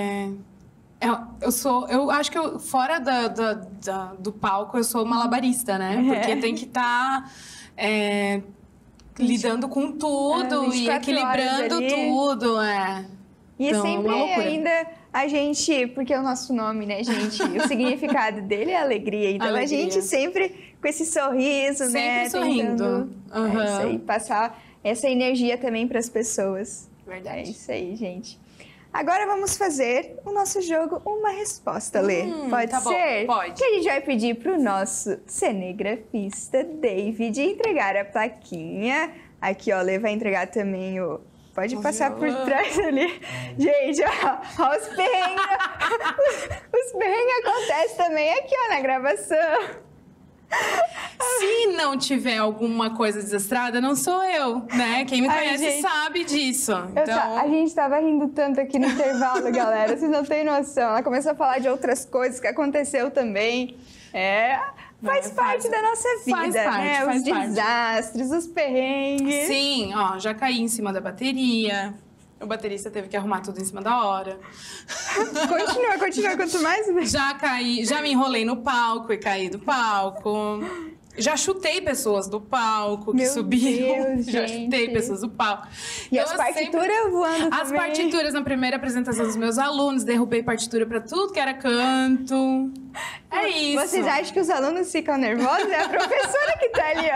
Speaker 4: eu acho que fora do palco, eu sou malabarista, né? Porque tem que estar lidando com tudo e equilibrando tudo,
Speaker 3: E
Speaker 4: então,
Speaker 3: sempre ainda a gente, porque é o nosso nome, né, gente? O significado dele é alegria. Então alegria. A gente sempre com esse sorriso,
Speaker 4: sempre sorrindo.
Speaker 3: Isso aí, passar essa energia também para as pessoas.
Speaker 4: Verdade.
Speaker 3: É isso aí, gente. Agora vamos fazer o nosso jogo Uma Resposta, Lê. Pode ser?
Speaker 4: Bom, pode.
Speaker 3: Que a gente vai pedir para o nosso cinegrafista, David, entregar a plaquinha. Aqui, ó, Lê vai entregar também o... Pode passar por trás ali. Gente, ó os perrengues. Os perrengues acontecem também aqui, ó, na gravação.
Speaker 4: Se não tiver alguma coisa desastrada, não sou eu, né? Quem me conhece sabe disso. Então...
Speaker 3: A gente tava rindo tanto aqui no intervalo, galera. Vocês não têm noção. Ela começou a falar de outras coisas que aconteceu também. Faz parte da nossa vida, né? Os desastres, os perrengues.
Speaker 4: Sim, ó, já caí em cima da bateria. O baterista teve que arrumar tudo em cima da hora.
Speaker 3: Continua, quanto mais...
Speaker 4: Já me enrolei no palco e caí do palco. Já chutei pessoas do palco que
Speaker 3: Meu
Speaker 4: subiam.
Speaker 3: Deus,
Speaker 4: Já
Speaker 3: gente.
Speaker 4: chutei pessoas do palco.
Speaker 3: E
Speaker 4: Então,
Speaker 3: as
Speaker 4: eu
Speaker 3: partituras voando também.
Speaker 4: As partituras na primeira apresentação dos meus alunos, derrubei partitura pra tudo que era canto. É isso.
Speaker 3: Vocês acham que os alunos ficam nervosos? É a professora que tá ali,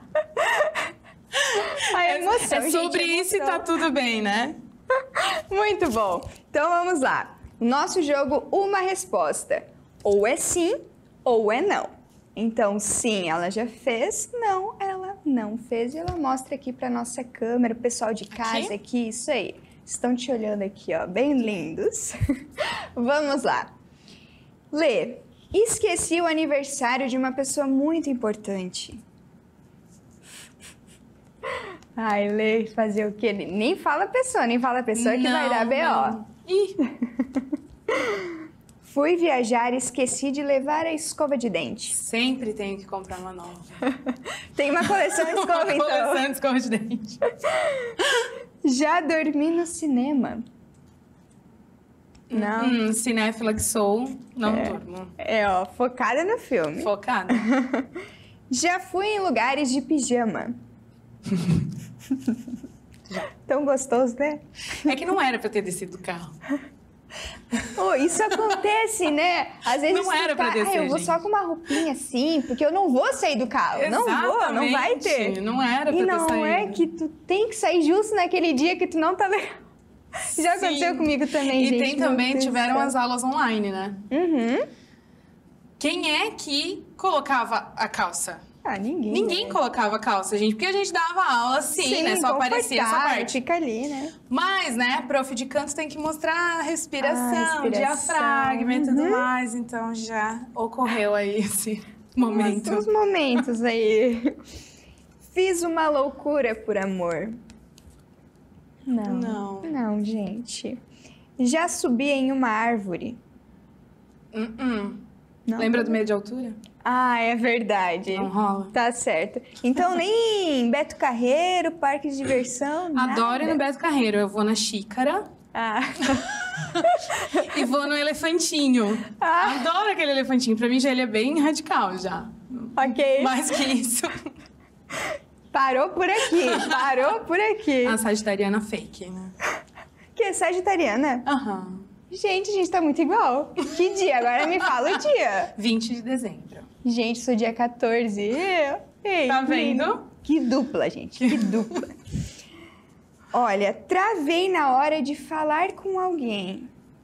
Speaker 3: ó. A emoção,
Speaker 4: É sobre
Speaker 3: gente,
Speaker 4: isso e
Speaker 3: emoção.
Speaker 4: tá tudo bem, né?
Speaker 3: Muito bom. Então vamos lá. Nosso jogo, uma resposta. Ou é sim, ou é não. Então, sim, ela já fez. Não, ela não fez. E ela mostra aqui pra nossa câmera, o pessoal de casa aqui, isso aí. Estão te olhando aqui, ó, bem lindos. Vamos lá. Lê. Esqueci o aniversário de uma pessoa muito importante. Ai, Lê, fazer o quê? Nem fala a pessoa que vai dar B.O.
Speaker 4: Ih,
Speaker 3: Fui viajar e esqueci de levar a escova de dente.
Speaker 4: sempre tenho que comprar uma nova.
Speaker 3: Tem uma coleção de escova,
Speaker 4: Uma
Speaker 3: então.
Speaker 4: coleção de escova de dente.
Speaker 3: Já dormi no cinema. Não.
Speaker 4: Cinéfila que sou, não durmo.
Speaker 3: É, ó, focada no filme.
Speaker 4: Focada.
Speaker 3: Já fui em lugares de pijama. Tão gostoso, né?
Speaker 4: É que não era pra eu ter descido do carro.
Speaker 3: Oh, isso acontece, né? Às vezes
Speaker 4: Não era
Speaker 3: tu tá,
Speaker 4: pra descer,
Speaker 3: eu vou
Speaker 4: gente."
Speaker 3: só com uma roupinha assim, porque eu não vou sair do carro. Não vou, não vai ter.
Speaker 4: Exatamente, não era pra
Speaker 3: E
Speaker 4: ter
Speaker 3: não
Speaker 4: saído.
Speaker 3: é que tu tem que sair justo naquele dia que tu não tá legal. Já
Speaker 4: Sim.
Speaker 3: aconteceu comigo também,
Speaker 4: E
Speaker 3: gente.
Speaker 4: tem
Speaker 3: meu
Speaker 4: também,
Speaker 3: Deus do
Speaker 4: tiveram
Speaker 3: céu.
Speaker 4: as aulas online, né?
Speaker 3: Uhum.
Speaker 4: Quem é que colocava a calça?
Speaker 3: Ah, ninguém.
Speaker 4: Ninguém
Speaker 3: né?
Speaker 4: colocava a calça, gente, porque a gente dava aula sim, né? Só aparecia essa
Speaker 3: confortável,
Speaker 4: parte.
Speaker 3: Fica ali, né?
Speaker 4: Mas, né, prof de canto tem que mostrar a respiração,
Speaker 3: respiração.
Speaker 4: diafragma e tudo mais. Então já ocorreu aí esse momento.
Speaker 3: Uns momentos aí. Fiz uma loucura por amor.
Speaker 4: Não.
Speaker 3: Não, gente. Já subi em uma árvore. Não?
Speaker 4: Lembra do medo de altura?
Speaker 3: Ah, é verdade.
Speaker 4: Não rola.
Speaker 3: Tá certo. Então, nem Beto Carreiro, parque de diversão,
Speaker 4: Adoro ir
Speaker 3: nada.
Speaker 4: no Beto Carreiro. Eu vou na xícara
Speaker 3: Ah.
Speaker 4: e vou no elefantinho.
Speaker 3: Ah.
Speaker 4: Adoro aquele elefantinho. Pra mim já ele é bem radical já.
Speaker 3: Ok.
Speaker 4: Mais que isso.
Speaker 3: Parou por aqui.
Speaker 4: A sagitariana fake, né?
Speaker 3: Que é sagitariana?
Speaker 4: Aham.
Speaker 3: Gente, a gente tá muito igual. Que dia? Agora me fala o dia.
Speaker 4: 20 de dezembro.
Speaker 3: Gente, sou dia 14. Ei,
Speaker 4: Tá vendo?
Speaker 3: Que dupla, gente. Que dupla. Olha, travei na hora de falar com alguém.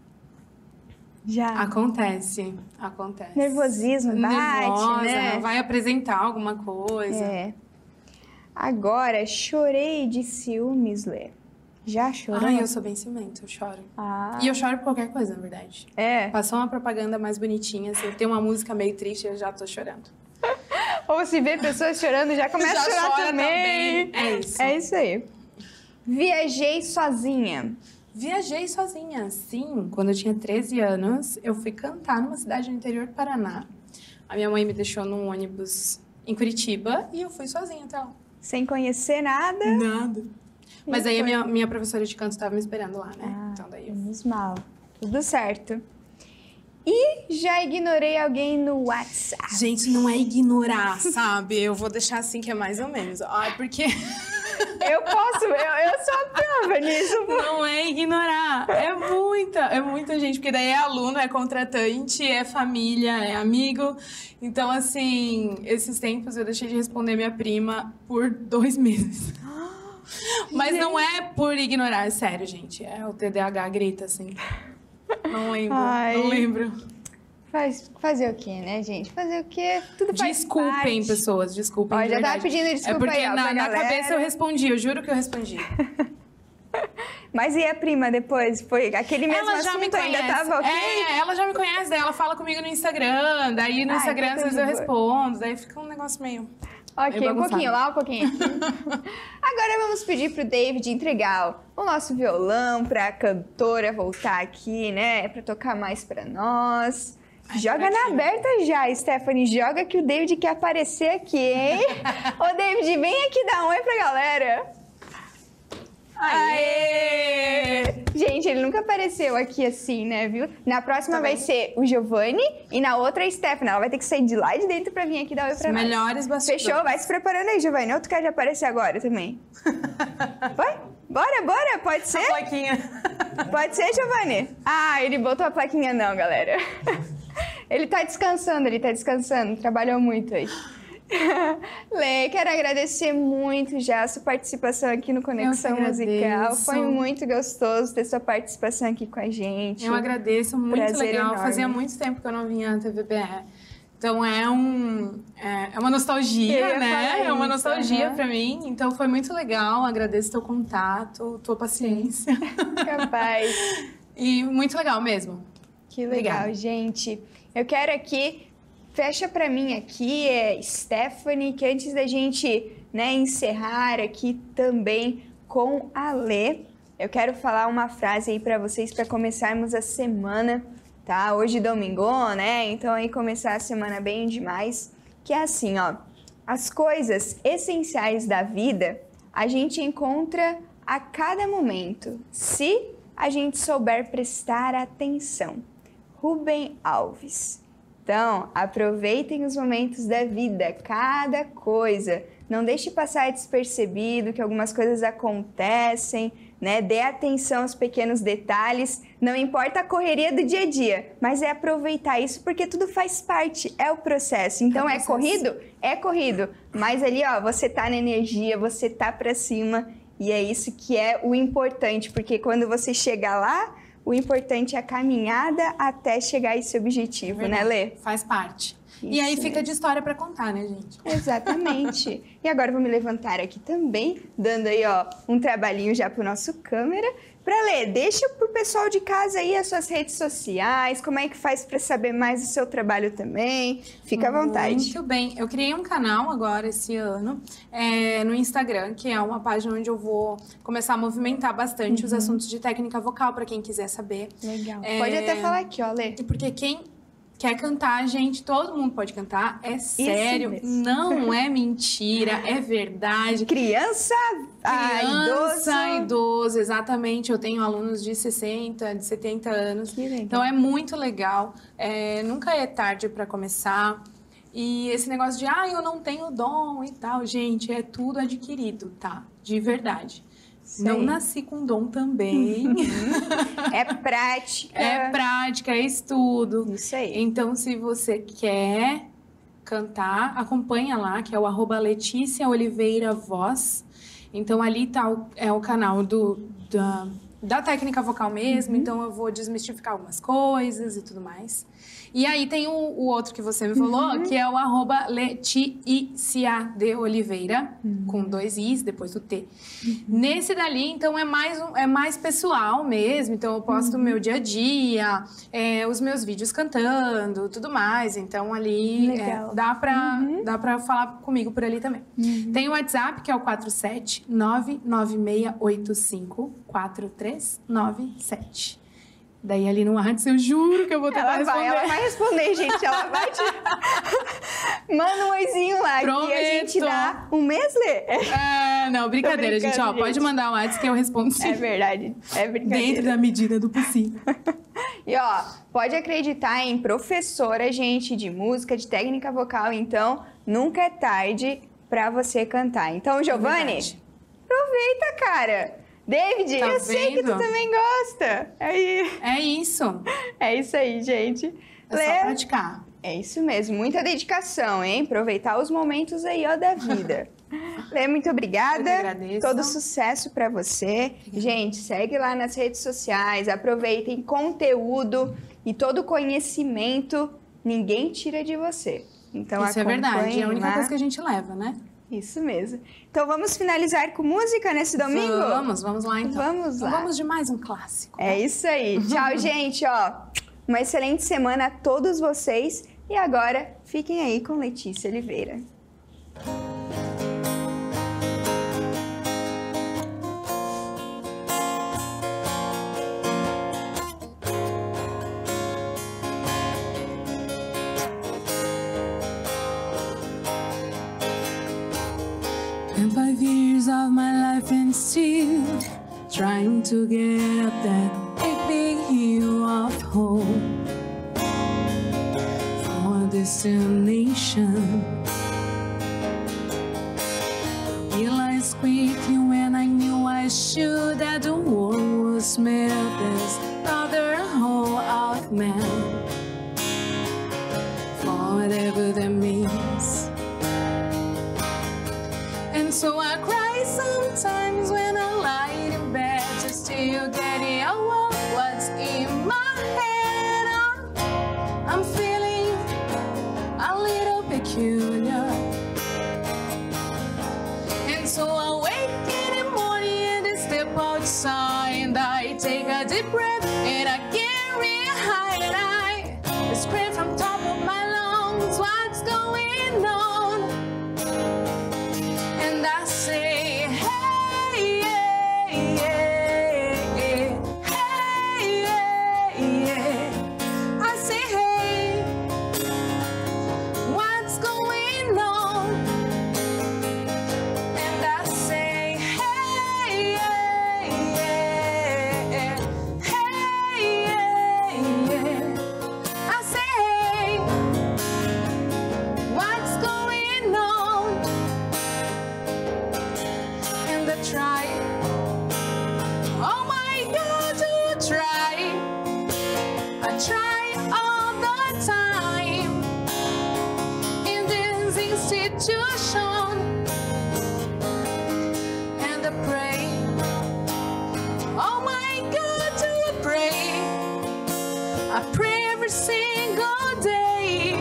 Speaker 3: Já.
Speaker 4: Acontece.
Speaker 3: Nervosismo bate,
Speaker 4: Nervosa,
Speaker 3: né?
Speaker 4: vai apresentar alguma coisa.
Speaker 3: É. Agora, chorei de ciúmes, Lê. Já chorou?
Speaker 4: Ai, eu sou bem ciumenta, eu choro.
Speaker 3: Ah.
Speaker 4: E eu choro por qualquer coisa, na verdade.
Speaker 3: É.
Speaker 4: Passou uma propaganda mais bonitinha, assim, tem uma música meio triste, eu já tô chorando.
Speaker 3: Ou se vê pessoas chorando, já começa
Speaker 4: Já
Speaker 3: a chorar
Speaker 4: chora
Speaker 3: também.
Speaker 4: também. É isso.
Speaker 3: É isso aí. Viajei sozinha.
Speaker 4: Viajei sozinha, sim. Quando eu tinha 13 anos, eu fui cantar numa cidade no interior do Paraná. A minha mãe me deixou num ônibus em Curitiba e eu fui sozinha até lá.
Speaker 3: Sem conhecer nada.
Speaker 4: Nada. Mas
Speaker 3: E
Speaker 4: aí
Speaker 3: foi?
Speaker 4: a minha professora de canto estava me esperando lá, né? Então daí eu...
Speaker 3: Menos mal. Tudo certo. E já ignorei alguém no WhatsApp.
Speaker 4: Gente, não é ignorar, sabe? Eu vou deixar assim que é mais ou menos. Ai, porque
Speaker 3: Eu posso, eu sou a prova nisso.
Speaker 4: não é ignorar. É muita gente. Porque daí é aluno, é contratante, é família, é amigo. Então, assim, esses tempos eu deixei de responder minha prima por 2 meses. Mas não é por ignorar, é sério, gente. É o TDAH grita, assim. Não lembro,
Speaker 3: Ai.
Speaker 4: não lembro.
Speaker 3: Fazer o quê, né, gente? Fazer o quê? Tudo faz
Speaker 4: Desculpem,
Speaker 3: parte.
Speaker 4: pessoas, desculpem.
Speaker 3: Ó,
Speaker 4: de
Speaker 3: já tava
Speaker 4: verdade.
Speaker 3: pedindo desculpa
Speaker 4: É porque
Speaker 3: aí, ó, pra
Speaker 4: na
Speaker 3: galera.
Speaker 4: cabeça eu respondi, eu juro que eu respondi.
Speaker 3: Mas e a prima depois? Foi aquele mesmo
Speaker 4: Ela já me
Speaker 3: assunto
Speaker 4: conhece.
Speaker 3: ainda tava ok?
Speaker 4: É, ela já me conhece, daí ela fala comigo no Instagram, daí no
Speaker 3: Ah,
Speaker 4: Instagram
Speaker 3: então
Speaker 4: às vezes
Speaker 3: tá
Speaker 4: eu
Speaker 3: de boa.
Speaker 4: respondo, daí fica um negócio meio...
Speaker 3: Ok,
Speaker 4: meio
Speaker 3: um pouquinho
Speaker 4: bagunçado.
Speaker 3: lá, um pouquinho aqui. Agora vamos pedir pro David entregar o nosso violão pra cantora voltar aqui, né? Pra tocar mais pra nós. Joga na aberta já, Stephanie. Joga que o David quer aparecer aqui, hein? Ô, David, vem aqui dar um oi pra galera. Aê! Gente, ele nunca apareceu aqui assim, né, viu? Na próxima vai ser o Giovanni e na outra a Stephanie. Ela vai ter que sair de lá de dentro pra vir aqui dar oi pra nós.
Speaker 4: Melhores bastidores.
Speaker 3: Fechou? Vai se preparando aí, Giovanni. Outro quer aparecer agora também. Vai? Bora? Pode ser?
Speaker 4: A plaquinha.
Speaker 3: Pode ser, Giovanni? Ah, ele botou a plaquinha não, galera. Ele tá descansando, trabalhou muito aí. Lê, quero agradecer muito já a sua participação aqui no Conexão Musical. Foi muito gostoso ter sua participação aqui com a gente.
Speaker 4: Eu agradeço, muito
Speaker 3: Prazer
Speaker 4: legal.
Speaker 3: enorme.
Speaker 4: Fazia muito tempo que eu não vinha na TVBE. Então é uma nostalgia, né? É uma nostalgia pra mim. Então foi muito legal. Agradeço teu contato, tua paciência.
Speaker 3: Capaz.
Speaker 4: E muito legal mesmo.
Speaker 3: Que legal,
Speaker 4: Obrigada.
Speaker 3: gente. Eu quero aqui, fecha pra mim aqui, Stephanie, que antes da gente, né, encerrar aqui também com a Lê, eu quero falar uma frase aí pra vocês para começarmos a semana, tá? Hoje domingo, né? Então aí começar a semana bem demais, que é assim, ó. As coisas essenciais da vida a gente encontra a cada momento, se a gente souber prestar atenção. Rubem Alves. Então, aproveitem os momentos da vida, cada coisa. Não deixe passar despercebido que algumas coisas acontecem, né? Dê atenção aos pequenos detalhes. Não importa a correria do dia a dia, mas é aproveitar isso porque tudo faz parte, é o processo. Então, é corrido? É corrido. Mas ali, ó, você tá na energia, você tá pra cima e é isso que é o importante, porque quando você chegar lá, o importante é a caminhada até chegar a esse objetivo, né, Lê?
Speaker 4: Faz parte.
Speaker 3: Isso
Speaker 4: E aí fica
Speaker 3: mesmo.
Speaker 4: de história pra contar, né, gente?
Speaker 3: Exatamente. E agora eu vou me levantar aqui também, dando aí, ó, um trabalhinho já pro nosso câmera. Pra Lê, deixa pro pessoal de casa aí as suas redes sociais, como é que faz pra saber mais do seu trabalho também. Fica à vontade.
Speaker 4: Muito bem. Eu criei um canal agora esse ano no Instagram, que é uma página onde eu vou começar a movimentar bastante os assuntos de técnica vocal, pra quem quiser saber.
Speaker 3: Legal. Pode até falar aqui, ó, Lê.
Speaker 4: Porque quem quer cantar, gente, todo mundo pode cantar. É sério,
Speaker 3: mesmo.
Speaker 4: não é mentira, é verdade.
Speaker 3: Criança
Speaker 4: Criança,
Speaker 3: idoso.
Speaker 4: idoso, exatamente. Eu tenho alunos de 60, de 70 anos.
Speaker 3: Que legal.
Speaker 4: Então é muito legal. Nunca é tarde para começar. E esse negócio de, eu não tenho dom e tal, gente, é tudo adquirido, tá? De verdade. Não nasci com dom também.
Speaker 3: É prática.
Speaker 4: É prática, é estudo.
Speaker 3: Isso aí.
Speaker 4: Então, se você quer cantar, acompanha lá, que é o @Letícia Oliveira Voz. Então, ali tá o canal da técnica vocal mesmo. Então, eu vou desmistificar algumas coisas e tudo mais. E aí tem o outro que você me falou, que é o @Letícia de Oliveira, com 2 Is, depois o T. Nesse dali, então, é mais pessoal mesmo. Então, eu posto o meu dia a dia, os meus vídeos cantando, tudo mais. Então, ali
Speaker 3: Legal.
Speaker 4: dá pra falar comigo por ali também. Tem o WhatsApp, que é o 47996854397. Daí ali no WhatsApp, eu juro que eu vou tentar responder.
Speaker 3: Ela vai responder, gente. Ela vai te... Manda um oizinho lá,
Speaker 4: Prometo.
Speaker 3: que a gente dá um mês, Lê.
Speaker 4: Não, brincadeira, gente. Ó, pode mandar o WhatsApp que eu respondo sim.
Speaker 3: É verdade, é brincadeira.
Speaker 4: Dentro da medida do possível.
Speaker 3: E ó, pode acreditar em professora, gente, de música, de técnica vocal. Então, nunca é tarde pra você cantar. Então, Giovanni,
Speaker 4: verdade.
Speaker 3: aproveita, cara. David,
Speaker 4: Tá
Speaker 3: eu sei que tu
Speaker 4: vendo?
Speaker 3: também gosta. Aí,
Speaker 4: É isso.
Speaker 3: é isso aí, gente.
Speaker 4: É só praticar.
Speaker 3: É isso mesmo, muita dedicação, hein? Aproveitar os momentos aí, ó, da vida. Lê, muito obrigada.
Speaker 4: Eu que agradeço.
Speaker 3: Todo sucesso pra você. Gente, segue lá nas redes sociais, aproveitem conteúdo e todo conhecimento, ninguém tira de você. Então,
Speaker 4: Isso é verdade. É a
Speaker 3: acompanhem
Speaker 4: única
Speaker 3: lá.
Speaker 4: coisa que a gente leva, né?
Speaker 3: Isso mesmo. Então, vamos finalizar com música nesse domingo?
Speaker 4: Vamos lá então.
Speaker 3: Vamos lá.
Speaker 4: Vamos de mais um clássico.
Speaker 3: É isso aí. Tchau, gente, ó. Uma excelente semana a todos vocês. E agora, fiquem aí com Letícia Oliveira.
Speaker 5: And 5 years of my life and still trying to get up that big hill of hope for a destination. Realized quickly when I knew I should that the world was made of this other whole of man, for whatever that means. And so I cry sometimes when I lie in bed, just till getting out what's in my head. I'm feeling a little peculiar. And so I wake in the morning and I step outside and I take a deep breath and I get real high and I scream from top of my lungs, what's going on? And I say, hey, yeah, yeah, hey, yeah, yeah. I say, hey, what's going on? And I say, hey, yeah, yeah, hey, yeah, yeah. I say, hey, what's going on? And I try, oh my God, to try. I try all the time in this institution, and I pray, oh my God, to pray. I pray every single day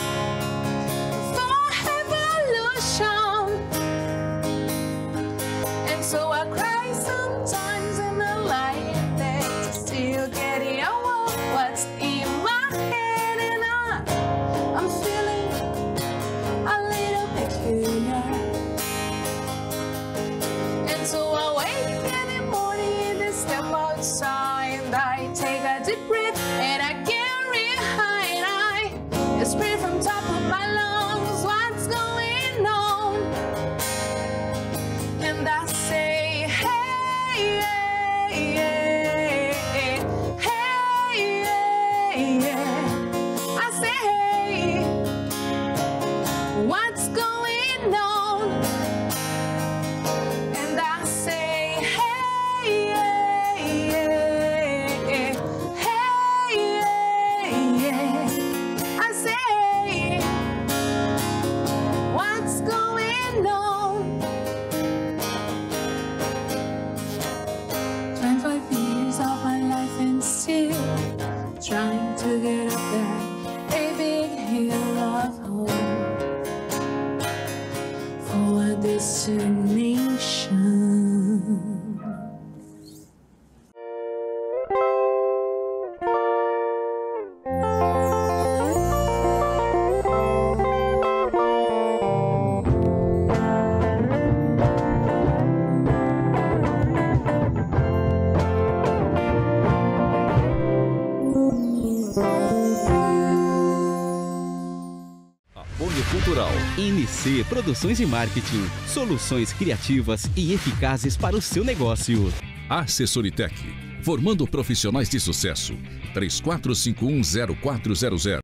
Speaker 5: for evolution. And so I cry sometimes and I lie in bed to still getting out what's in my head. And I'm feeling a little peculiar. And so I wake in the morning and step outside and I take a deep breath and I get real high and I scream from top of my lungs, what's going on? And I say, hey, yeah, yeah, hey, yeah, yeah. I say, hey, what's going on? And I say, hey, yeah, yeah, hey, yeah, yeah. I say, what's going on? 25 years of my life and still trying to get up that a big hill of hope for a destination.
Speaker 2: Apoio Cultural.
Speaker 1: NC Produções e Marketing. Soluções criativas e eficazes para o seu negócio.
Speaker 2: Assessoritec. Formando profissionais de sucesso. 34510400.